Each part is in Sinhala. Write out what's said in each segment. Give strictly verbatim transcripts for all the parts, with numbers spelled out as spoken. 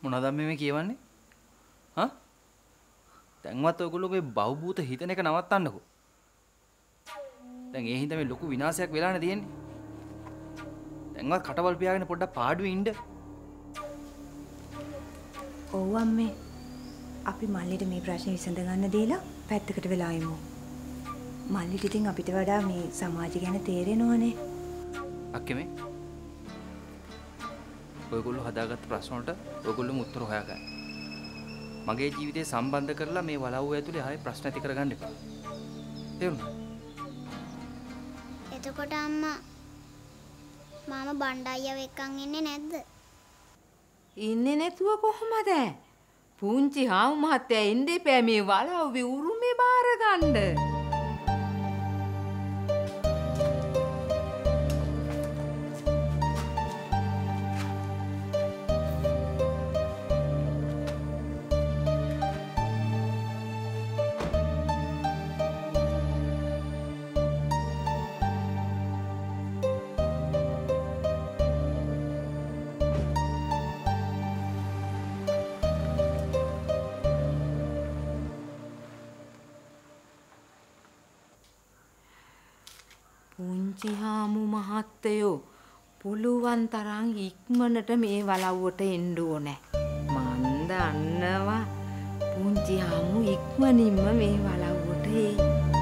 මොනවද මේ කියවන්නේ? හා? දැන්වත් ඔයගොල්ලෝගේ බහූබූත හිතන එක නවත්තන්නකෝ. දැන් ඒ හින්දා මේ ලොකු විනාශයක් වෙලානේ තියෙන්නේ. දැන්වත් කටවල් පියාගෙන පොඩ්ඩක් පාඩුවේ ඉන්න. ඔව් අම්මේ. අපි මල්ලිට මේ ප්‍රශ්නේ විසඳ ගන්න දීලා පැත්තකට වෙලා ඉමු. මල්ලිට ඉතින් අපිට වඩා මේ සමාජය ගැන තේරෙනවනේ. අක්කේ ඔයගොල්ලෝ හදාගත්ත ප්‍රශ්න වලට ඔයගොල්ලෝම උත්තර හොයාගන්න. මගේ ජීවිතේ සම්බන්ධ කරලා මේ වලව්ව ඇතුලේ ආයේ ප්‍රශ්න ඇති කරගන්න එපා. තේරුණා? එතකොට අම්මා මාම බණ්ඩායියව එක්කන් ඉන්නේ නැද්ද? ඉන්නේ නැතුව කොහමද? පුංචි හාමු මහත්තයා එන්නේ පෑ මේ වලව්වේ උරුමේ බාර ගන්න. පුංචි හාමු මහත්තයෝ පුළුවන් තරම් ඉක්මනට මේ වලව්වට එන්න ඕනේ. මන් දන්නවා පුංචි හාමු ඉක්මනින්ම මේ වලව්වට එයි.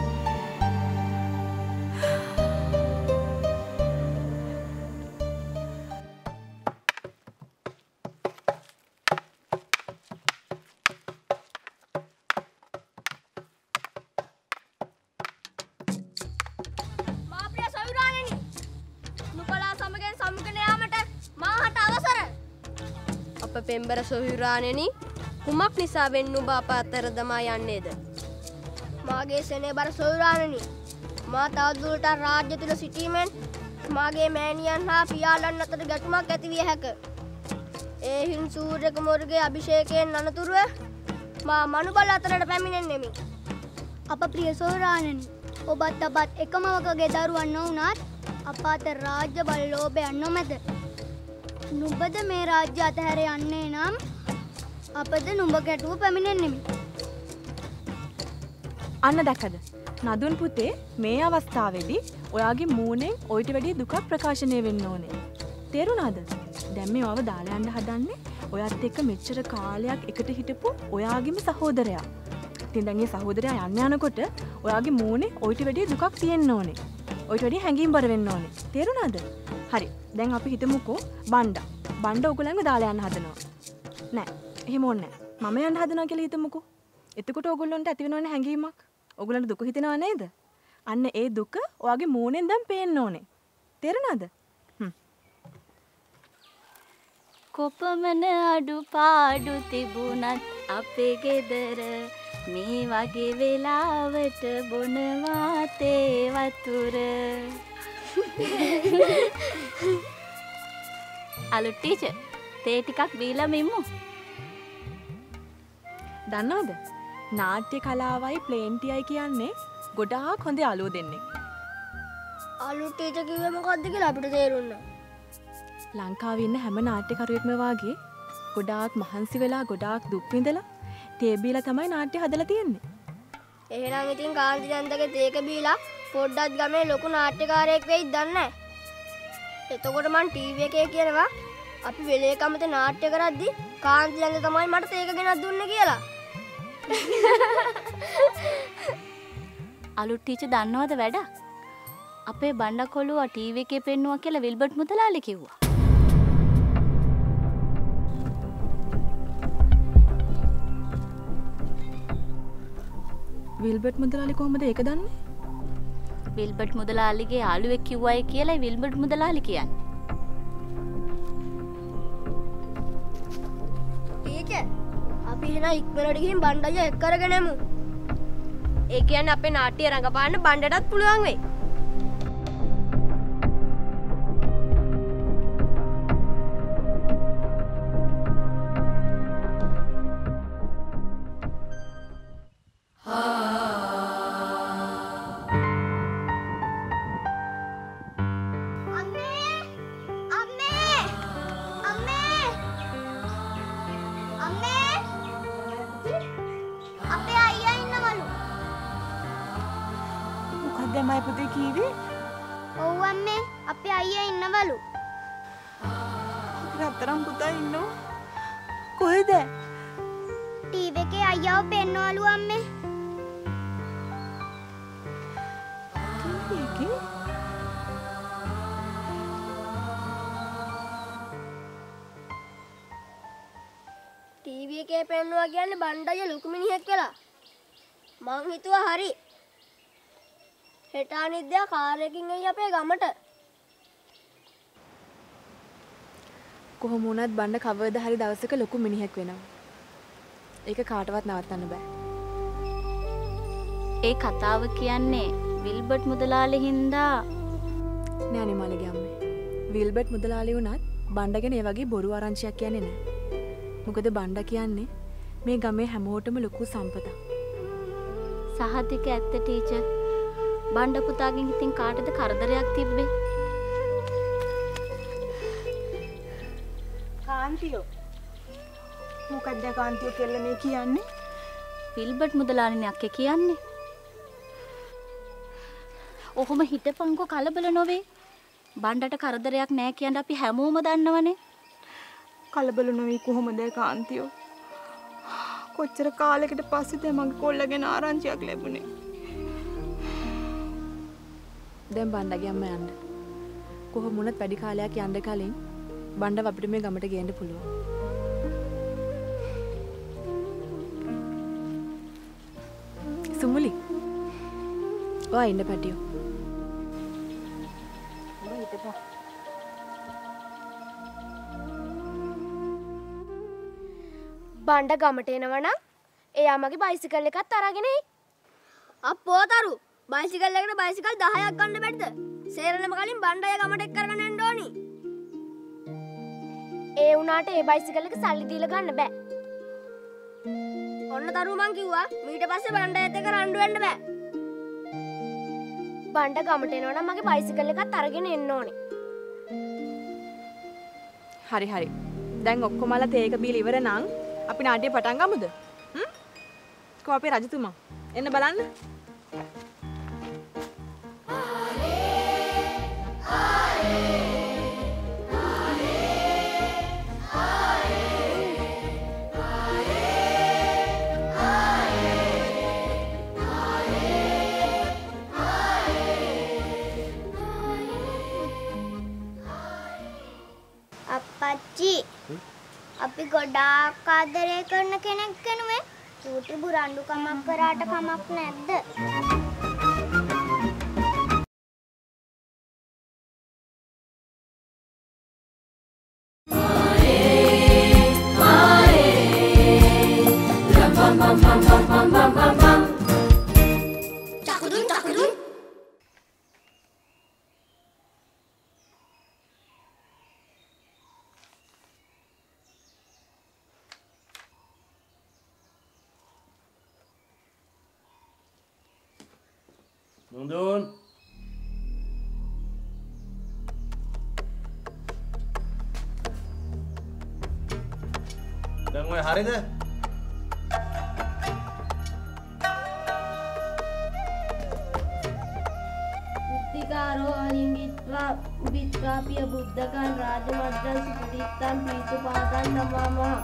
පෙම්බර සොහොයුරාණෙනි කුමක් නිසා වෙන්න ඔබ අප අතර දමා යන්නේද? මාගේ සෙනෙහ බර සොහොයුරාණෙනි, මා තවදුරටත් රාජ්‍ය තුල සිටීමෙන් මාගේ මෑණියන් හා පියාලන් අතර ගැටුමක් ඇති විය හැක. ඒ හින් සූර්ය කුමාරගේ අභිෂේකයෙන් අනතුරුව මා මනුබල අතරට පැමිණෙන්නෙමි. අප ප්‍රිය සොහොයුරාණෙනි, ඔබත් අපත් එකම වකගේ දරුවන් නොවුනත් අප අතර රාජ්‍ය බල ලෝභයක් නොමැත. නුඹද මේ රාජ්‍ය අතහැර යන්නේ නම් අපද නුඹ ගැටුව පැමිණෙන්නෙමි. අන්න දැක්කද? නදුන් පුතේ මේ අවස්ථාවේදී ඔයාගේ මූණෙන් ඔයිට වැඩි දුකක් ප්‍රකාශනය වෙන්න ඕනේ. තේරුණාද? දැන් මේ ඔයාව දාලා යන්න හදන්නේ ඔයත් එක්ක මෙච්චර කාලයක් එකට හිටපු ඔයාගේම සහෝදරයා. ඉතින් දැන් මේ සහෝදරයා යන්න යනකොට ඔයාගේ මූණේ ඔයිට වැඩි දුකක් තියෙන්න ඕනේ. ඔයිට වැඩි හැඟීම්බර වෙන්න ඕනේ. තේරුණාද? හරි. දැන් අපි හිතමුකෝ බණ්ඩා. බණ්ඩා ඔයගොල්ලන්ව දාලා යන්න හදනවා. නෑ. එහෙම ඕනේ නෑ. මම යන්න හදනවා කියලා හිතමුකෝ. එතකොට ඔයගොල්ලන්ට ඇති වෙනවනේ හැඟීමක්. ඔයගොල්ලන්ට දුක හිතෙනව නේද? අන්න ඒ දුක ඔයාගේ මූණෙන් දැන් පේන්න ඕනේ. තේරුණාද? හ්ම්. කොපමණ අඩුපාඩු තිබුණත් අපේ ගෙදර මේ වගේ වෙලාවට බොනවා තේ වතුර. අලු ටීචර් තේ ටිකක් බීලා මෙම්මු. දන්නවද? නාට්‍ය කලාවයි ප්ලේන්ටියයි කියන්නේ ගොඩාක් හොඳ යාළුවෝ දෙන්නෙක්. අලු ටීචර් කිව්වේ මොකද්ද කියලා අපිට තේරුණා. ලංකාවේ ඉන්න හැම නාට්‍යකරුවෙක්ම වාගේ ගොඩාක් මහන්සි වෙලා ගොඩාක් දුක් විඳලා තේ බීලා තමයි නාට්‍ය හදලා තියෙන්නේ. එහෙනම් ඉතින් කාන්ති නන්දගේ තේක බීලා පොඩ්ඩක් ගමේ ලොකු නාට්‍යකාරයෙක් වෙයිද දන්නේ නැහැ. එතකොට මං ටීවී එකේ කියනවා අපි වෙලේ කමතේ නාට්‍ය කරද්දි කාන්ති නන්ද තමයි මට තේක ගෙනත් දුන්නේ කියලා. අලු ටීචර් දන්නවද වැඩ? අපේ බණ්ඩා කොළුවා ටීවී එකේ පෙන්නුවා කියලා විල්බර්ට් මුදලාලි කිව්වා. විල්බර්ට් මුදලාලි කොහොමද ඒක දන්නේ? විල්බර්ට් මුදලාලිගේ යාළුවෙක් කිව්වයි කියලා විල්බර්ට් මුදලාලි කියන්නේ. ටීචර් අපි එහෙනම් ඉක්මනට ගිහින් බණ්ඩාය එක් කරගෙන යමු. ඒ කියන්නේ අපේ නාට්‍ය රංගපාන්න බණ්ඩටත් පුළුවන් වෙයි. තමයි පුතේ කීවේ? ඔව් අම්මේ අපේ අයියා ඉන්නවලු. රත්තරන් පුතා ඉන්නෝ කොහෙද? ටීවී එකේ අයියාව පෙන්නවලු අම්මේ. ටීවී එකේ? ටීවී එකේ පෙන්නවා කියන්නේ බණ්ඩය ලොකු මිනිහෙක් කියලා. මං හිතුවා හරි. හෙට අනිද්දා කාර් එකකින් එයි අපේ ගමට. කොහොම වුණත් බණ්ඩ කවදාද හරි දවසක ලොකු මිනිහෙක් වෙනවා. ඒක කාටවත් නවත්තන්න බෑ. ඒ කතාව කියන්නේ විල්බර්ට් මුදලාලි හින්දා නෑ නේ මලගේ අම්මේ. විල්බර්ට් මුදලාලි වුණත් බණ්ඩ ගැන ඒ වගේ බොරු ආරංචියක් කියන්නේ නෑ. මොකද බණ්ඩ කියන්නේ මේ ගමේ හැමෝටම ලොකු සම්පතක්. සහතික ඇත්ත ටීචර්. බණ්ඩ පුතාගෙන් ඉතින් කාටද කරදරයක් තිබ්බේ? කාන්තියෝ මොකක්ද කාන්තියෝ කියලා මේ කියන්නේ? විල්බර්ට් මුදලාලිනේ අක්කේ කියන්නේ. ඔහොම හිතපන්කෝ කලබල නොවේ. බණ්ඩට කරදරයක් නෑ කියන්න අපි හැමෝම දන්නවනේ. කලබල නොවී කොහොමද කාන්තියෝ? කොච්චර කාලයකට පස්සේද මගේ කොල්ලගෙන ආරංචියක් ලැබුණේ. දැන් බණ්ඩගේ අම්මා යන්න. කොහොම වුණත් වැඩි කාලයක් යන්න කලින් බණ්ඩව අපිට මේ ගමට ගේන්න පුළුවන්. සුමුලි. ඔයා ඉන්න පැටියෝ. බණ්ඩ ගමට එනවනම් එයා මගේ බයිසිකල් එකත් අරගෙන එයි. අප්පෝ තරු බයිසිකල් එකට බයිසිකල් දහයක් ගන්න බැරිද? සේරනම කලින් බණ්ඩය ගමට එක්ක අරගෙන එන්න ඕනි. ඒ වුණාට ඒ බයිසිකල් එක සල්ලි දීලා ගන්න බෑ. ඔන්න තරු මං කිව්වා ඊට පස්සේ බණ්ඩයත් එක්ක රණ්ඩු වෙන්න බෑ. බණ්ඩ ගමට එනවනම් මගේ බයිසිකල් එකත් අරගෙන එන්න ඕනේ. හරි හරි. දැන් ඔක්කොමලා තේ එක බීලා ඉවර නම් අපි නාට්‍ය පටන් ගමුද? හ්ම්? කො අපේ රජතුමා එන්න බලන්න. අප්පච්චි අපි ගොඩාක් ආදරය කරන කෙනෙක් වෙනුවෙන් චූටි බුරන්ඩු කමක් කරාට කමක් නැද්ද? චකුදුන් චකුදුන් Nundun. Dan gue hari deh. බුද්ධිකාරෝ අලිංගිත්වා උබිත්වාපිය බුද්ධකන් රාජමද්දන් සුපතිත්තන් පීතුපාදන් නමාමහ.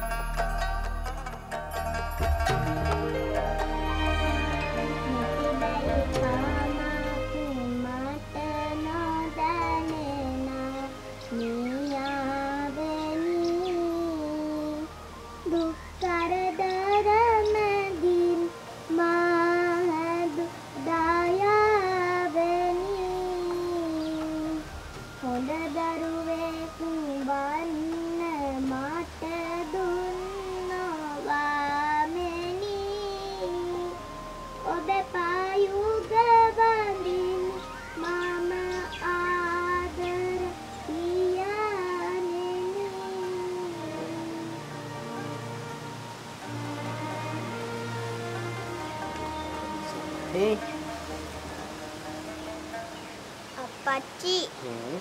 Appachi. Hmm.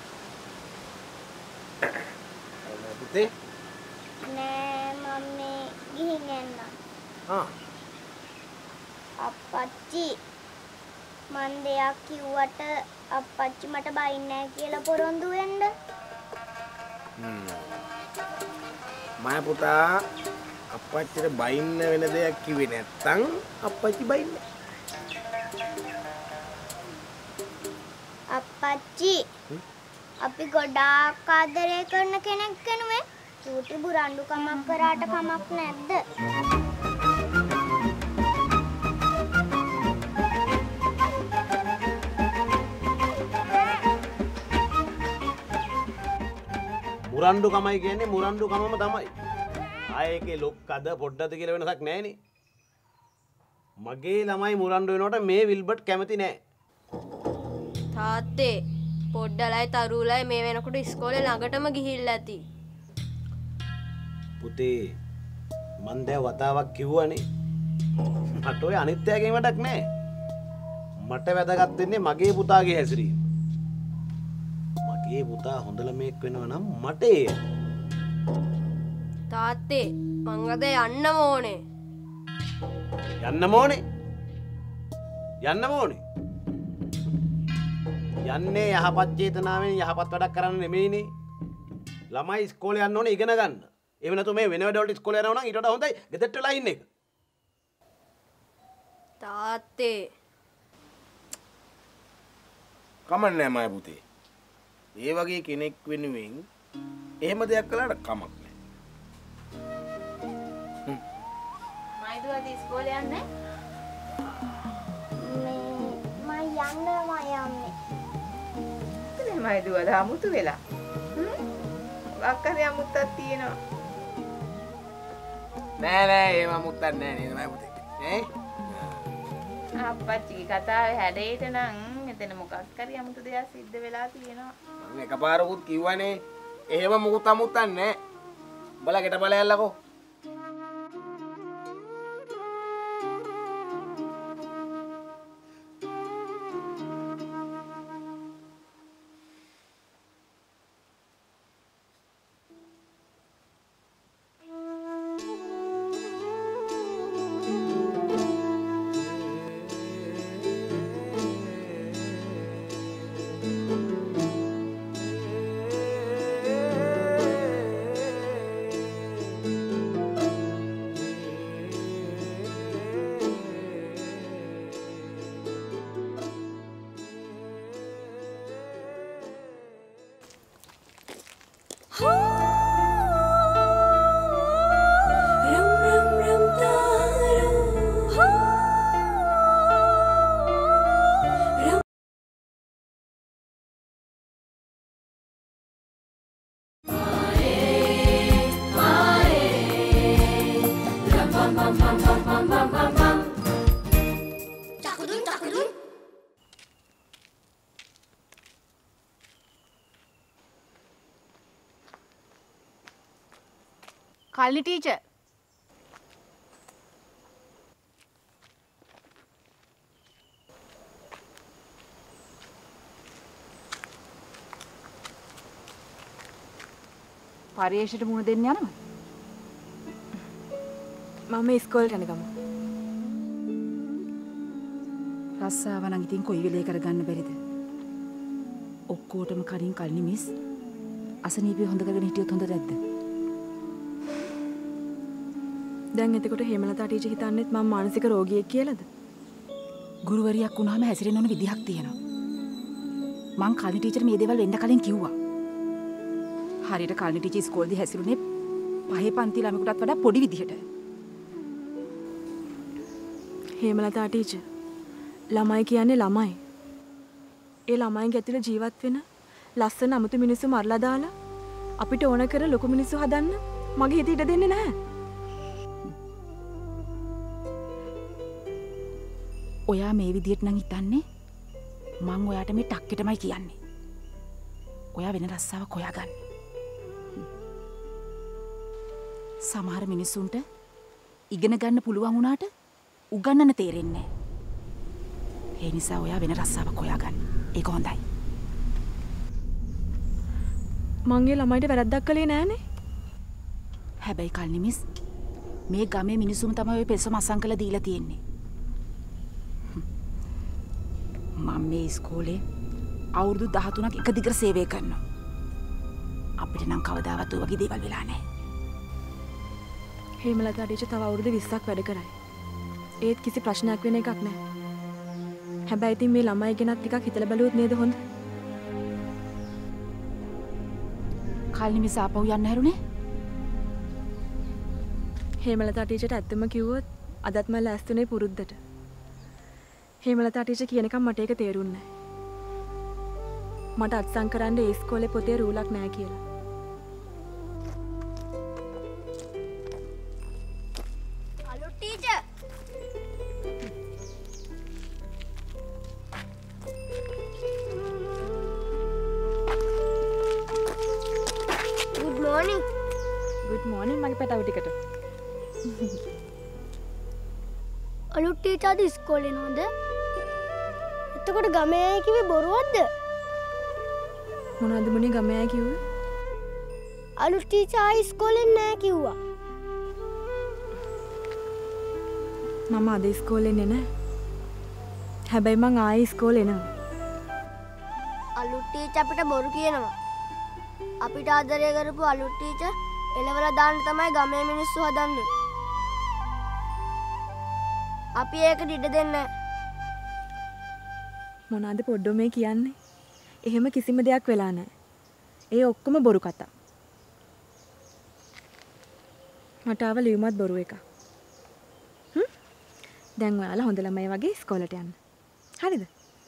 Ada putih? Nෑ මම්මේ ගිහින් එන්න. Ah. අප්පච්චි මන් දෙයක් කිව්වට අප්පච්චි මට බයින්නේ නැහැ කියලා පොරොන්දු වෙන්න. හ්ම්. මම පුතා අප්පච්චිට බයින්න වෙන දෙයක් කිව්වේ නැත්තම් අප්පච්චි බයින්නේ. අප්පච්චි අපි ගොඩාක් ආදරය කරන කෙනෙක් කෙනුවේ චූටි බුරන්ඩු කමක් කරාට කමක් නැද්ද? මුරණ්ඩු කමයි කියන්නේ මුරණ්ඩු කමම තමයි. ආයේ ඒකේ ලොක්කද පොඩ්ඩද කියලා වෙනසක් නැහැනේ. මගේ ළමයි මුරණ්ඩු වෙනකොට මේ විල්බර්ට් කැමති නෑ. තාත්තේ පොඩ්ඩලයි තරුලයි මේ වෙනකොට ඉස්කෝලේ ළඟටම ගිහිල්ලා ඇති. පුතේ මන් දැන් වතාවක් කිව්වනේ. මට ඔය අනිත්‍යයෙන් වැඩක් නෑ. මට වැදගත් වෙන්නේ මගේ පුතාගේ හැසිරීම. මගේ පුතා හොඳ ළමෙක් වෙනවා නම් මට ඒ. තාත්තේ මං අද යන්නම ඕනේ. යන්නම ඕනේ. යන්නම ඕනේ. යන්නේ යහපත් චේතනාවෙන් යහපත් වැඩක් කරන්න නෙමෙයිනේ. ළමයි ඉස්කෝලේ යන්න ඕනේ ඉගෙන ගන්න. එහෙම නැතු මේ වෙන වැඩ වලට ඉස්කෝලේ යනවා නම් ඊට වඩා හොඳයි ගෙදරට වෙලා ඉන්න එක. තාත්තේ කමන්නේ මයි පුතේ. ඒ වගේ කෙනෙක් වෙනුවෙන් එහෙම දෙයක් කළාට කමක් නැහැ. මයි දුවද ඉස්කෝලේ යන්නේ? මේ මම යන්නවා යන්නේ. ඉතින් මයි දුවද අමුතු වෙලා. හ්ම්. වක්කරේ අමුත්තක් තියෙනවා. නෑ නෑ ඒව මුත්තක් නෑ නේද මයි පුතේ. ඈ? අප්පච්චිගේ කතාවේ හැඩේට නම් මෙතන මොකක් හරි අමුතු දෙයක් සිද්ධ වෙලා තියෙනවා. මම එකපාරකුත් කිව්වනේ එහෙම මුකුත් අමුත්තක් නෑ. බලකට බලයල්ලකෝ. කල්නි ටීචර්. පරිේශයට මුණ දෙන්න යනවා. මම ඉස්කෝලේට යන ගමන්. රස්සාව නම් ඉතින් කොයි වෙලේ කරගන්න බැරිද? ඔක්කොටම කලින් කල්නි මිස් අසනීපය හොඳ කරගෙන හිටියොත් හොඳ නැද්ද? දැන් එතකොට හේමලතා ටීචර් හිතන්නේත් මම මානසික රෝගියෙක් කියලාද? ගුරුවරියක් වුණාම හැසිරෙන්න ඕන විදිහක් තියෙනවා. මං කල්නි ටීචර් මේ දේවල් වෙන්න කලින් කිව්වා. හරියට කල්නි ටීචර් ඉස්කෝලේදී හැසිරුනේ පහේ පන්ති ළමයෙකුටත් වඩා පොඩි විදිහට. හේමලතා ටීචර් ළමයි කියන්නේ ළමයි. ඒ ළමයින්ගේ ඇතුළේ ජීවත් වෙන ලස්සන අමුතු මිනිස්සු මරලා දාලා අපිට ඕන කර ලොකු මිනිස්සු හදන්න මගේ හිත ඉඩ දෙන්නේ නැහැ. ඔයා මේ විදියට නම් හිතන්නේ මං ඔයාට මේ ටක්කෙටමයි කියන්නේ. ඔයා වෙන රස්සාවක් හොයාගන්න. සමහර මිනිස්සුන්ට ඉගෙන ගන්න පුළුවන් වුණාට උගන්නන්න තේරෙන්නේ නැහැ. ඒ නිසා ඔයා වෙන රස්සාවක් හොයාගන්න. ඒක හොඳයි. මංගේ ළමයිට වැරද්දක් කළේ නෑනේ. හැබැයි කල්නි මිස් මේ ගමේ මිනිස්සුම තමයි ඔය පෙසම අසංකල දීලා තියෙන්නේ. මම මේ ඉස්කෝලේ අවුරුදු දහතුනක් එක දිගට සේවය කරනවා. අපිට නම් කවදාවත් ඔය වගේ දේවල් වෙලා නැහැ. හේමලතා ටීචර් තව අවුරුදු විස්සක් වැඩ කරයි. ඒත් කිසි ප්‍රශ්නයක් වෙන එකක් නැහැ. හැබැයි ඉතින් මේ ළමයි ගැනත් ටිකක් හිතලා බලුවොත් නේද හොඳ? කල්නි මිස් ආපහු යන්න හැරුණේ? හේමලතා ටීචර්ට ඇත්තම කිව්වොත් අදත් මම ලෑස්තුනේ පුරුද්දට. හේමලතා ටීචර් කියන එක මට ඒක තේරුන්නේ නැහැ. මට අත්සන් කරන්න ඒ ඉස්කෝලේ පොතේ රූලක් නැහැ කියලා. Hello teacher. good morning. good morning මගේ පැටව ටිකට. අලුත් ටීචර් අද ඉස්කෝලේ නෝද? එතකොට ගමේ අය කිව්වේ බොරුවක්ද? මොනවද මුනේ ගමේ අය කිව්වේ? අලුත් ටීචර් ආයි ඉස්කෝලෙන් නෑ කිව්වා. මම අද ඉස්කෝලේ එන්නේ නැහැ. හැබැයි මං ආයේ ඉස්කෝලේ එනවා. අලුත් ටීචර් අපිට බොරු කියනවා. අපිට ආදරය කරපු අලුත් ටීචර් එලවලා දාන්න තමයි ගමේ මිනිස්සු හදන්නේ. අපි ඒකට ඉඩ දෙන්නේ නැහැ. මොනවාද පොඩ්ඩෝ මේ කියන්නේ? එහෙම කිසිම දෙයක් වෙලා නැහැ. ඒ ඔක්කොම බොරු කතා. මට ආව ලියුමත් බොරු එකක්. හ්ම්? දැන් ඔයාලා හොඳ ළමයි වගේ ඉස්කෝලේට යන්න. හරිද?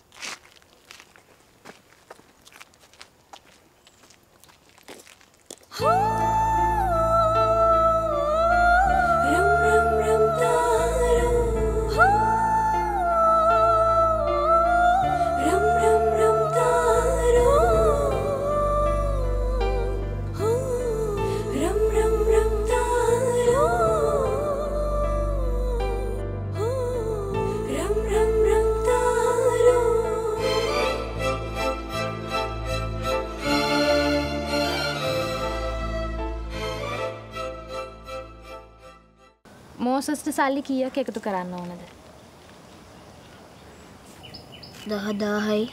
මෝසස්ට සල්ලි කීයක් එකතු කරන්න ඕනද? දහදාහයි.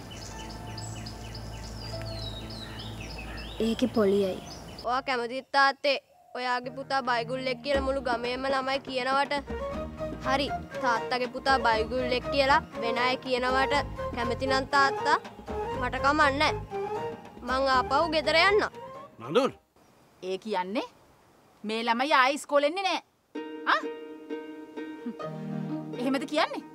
ඒකේ පොලියයි. ඔයා කැමතිත් තාත්තේ ඔයාගේ පුතා බයිගුල්ලෙක් කියලා මුළු ගමේම ළමයි කියනවට? හරි තාත්තගේ පුතා බයිගුල්ලෙක් කියලා වෙන අය කියනවට කැමති නම් තාත්තා මට කමන්නේ. මං ආපහු ගෙදර යන්න. නඳුන් ඒ කියන්නේ මේ ළමයි ආයි ඉස්කෝලේ එන්නේ නැහැ. ආ? එහෙමද කියන්නේ?